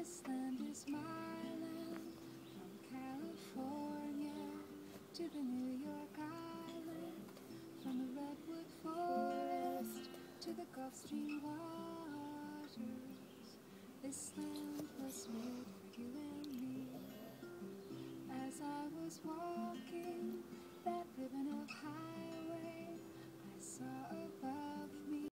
This land is my land, from California to the New York Island, from the redwood forest to the Gulf Stream waters. This land was made for you and me. As I was walking